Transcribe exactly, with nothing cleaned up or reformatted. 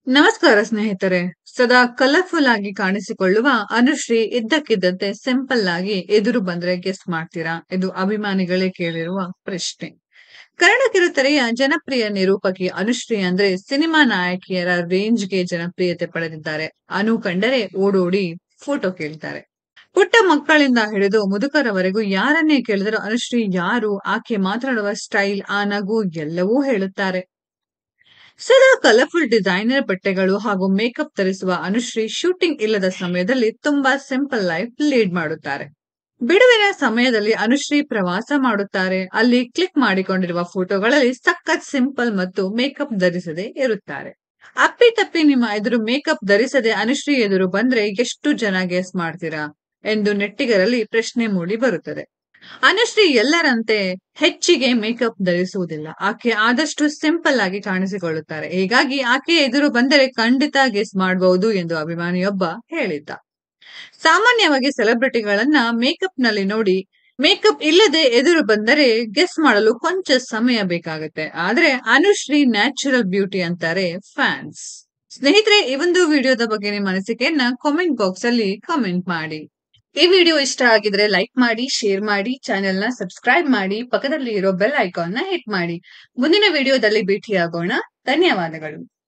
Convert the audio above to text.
ನಮಸ್ಕಾರ ಸ್ನೇಹಿತರೆ. ಸದಾ ಕಲರ್‌ಫುಲ್ ಆಗಿ ಕಾಣಿಸಿಕೊಳ್ಳುವ ಅನುಶ್ರೀ ಇದ್ದಕ್ಕಿದ್ದಂತೆ ಸಿಂಪಲ್ ಆಗಿ ಎದುರು ಬಂದ್ರೆ ಗೆಸ್ ಮಾಡ್ತೀರಾ? ಇದು ಅಭಿಮಾನಿಗಳೇ ಕೇಳಿರುವ ಪ್ರಶ್ನೆ. ಕನ್ನಡ ಕಿರುತೆರೆಯ ಜನಪ್ರಿಯ ನಿರೂಪಕಿ ಅನುಶ್ರೀ ಅಂದ್ರೆ ಸಿನಿಮಾ ನಾಯಕಿಯರ ರೇಂಜ್‌ಗೆ ಜನಪ್ರಿಯತೆ ಪಡೆದಿದ್ದಾರೆ. ಅನು ಕಂಡರೆ ಓಡೋಡಿ ಫೋಟೋ ಕೇಳ್ತಾರೆ. ಪುಟ್ಟ ಮಕ್ಕಳಿಂದ ಹಿಡಿದು ಮುದುಕರವರೆಗೂ ಯಾರನ್ನೇ ಕೇಳಿದರೂ ಅನುಶ್ರೀ ಯಾರು, ಆಕೆ ಮಾತನಾಡುವ ಸ್ಟೈಲ್, ಆ ನಗು ಎಲ್ಲವೂ ಹೇಳುತ್ತಾರೆ. ಸದಾ ಕಲರ್‌ಫುಲ್ ಡಿಸೈನರ್ ಬಟ್ಟೆಗಳು ಹಾಗೂ ಮೇಕಪ್ ಧರಿಸುವ ಅನುಶ್ರೀ ಶೂಟಿಂಗ್ ಇಲ್ಲದ ಸಮಯದಲ್ಲಿ ತುಂಬಾ ಸಿಂಪಲ್ ಲೈಫ್ ಲೀಡ್ ಮಾಡುತ್ತಾರೆ. ಬಿಡುವಿನ ಸಮಯದಲ್ಲಿ ಅನುಶ್ರೀ ಪ್ರವಾಸ ಮಾಡುತ್ತಾರೆ. ಅಲ್ಲಿ ಕ್ಲಿಕ್ ಮಾಡಿಕೊಂಡಿರುವ ಫೋಟೋಗಳಲ್ಲಿ ಸಖತ್ ಸಿಂಪಲ್ ಮತ್ತು ಮೇಕಪ್ ಧರಿಸದೆ ಇರುತ್ತಾರೆ. ಅಪ್ಪಿತಪ್ಪಿ ನಿಮ್ಮ ಎದುರು ಮೇಕಪ್ ಧರಿಸದೆ ಅನುಶ್ರೀ ಎದುರು ಬಂದ್ರೆ ಎಷ್ಟು ಜನ ಗೆಸ್ ಮಾಡ್ತೀರಾ ಎಂದು ನೆಟ್ಟಿಗರಲ್ಲಿ ಪ್ರಶ್ನೆ ಮೂಡಿ ಬರುತ್ತದೆ. ಅನುಶ್ರೀ ಎಲ್ಲರಂತೆ ಹೆಚ್ಚಿಗೆ ಮೇಕಪ್ ಧರಿಸುವುದಿಲ್ಲ. ಆಕೆ ಆದಷ್ಟು ಸಿಂಪಲ್ ಆಗಿ ಕಾಣಿಸಿಕೊಳ್ಳುತ್ತಾರೆ. ಹೀಗಾಗಿ ಆಕೆ ಎದುರು ಬಂದರೆ ಖಂಡಿತ ಗೆಸ್ ಮಾಡಬಹುದು ಎಂದು ಅಭಿಮಾನಿಯೊಬ್ಬ ಹೇಳಿದ್ದ. ಸಾಮಾನ್ಯವಾಗಿ ಸೆಲೆಬ್ರಿಟಿಗಳನ್ನ ಮೇಕಪ್ ನಲ್ಲಿ ನೋಡಿ ಮೇಕಪ್ ಇಲ್ಲದೆ ಎದುರು ಬಂದರೆ ಗೆಸ್ ಮಾಡಲು ಕೊಂಚ ಸಮಯ ಬೇಕಾಗುತ್ತೆ. ಆದ್ರೆ ಅನುಶ್ರೀ ನ್ಯಾಚುರಲ್ ಬ್ಯೂಟಿ ಅಂತಾರೆ ಫ್ಯಾನ್ಸ್. ಸ್ನೇಹಿತರೆ, ಈ ಒಂದು ವಿಡಿಯೋದ ಬಗ್ಗೆ ನಿಮ್ಮ ಅನಿಸಿಕೆಯನ್ನ ಕಾಮೆಂಟ್ ಬಾಕ್ಸ್ ಅಲ್ಲಿ ಕಾಮೆಂಟ್ ಮಾಡಿ. ಈ ವಿಡಿಯೋ ಇಷ್ಟ ಆಗಿದ್ರೆ ಲೈಕ್ ಮಾಡಿ, ಶೇರ್ ಮಾಡಿ, ಚಾನೆಲ್ ನ ಸಬ್ಸ್ಕ್ರೈಬ್ ಮಾಡಿ, ಪಕ್ಕದಲ್ಲಿ ಇರೋ ಬೆಲ್ ಐಕಾನ್ ನ ಹಿಟ್ ಮಾಡಿ. ಮುಂದಿನ ವಿಡಿಯೋದಲ್ಲಿ ಭೇಟಿಯಾಗೋಣ. ಧನ್ಯವಾದಗಳು.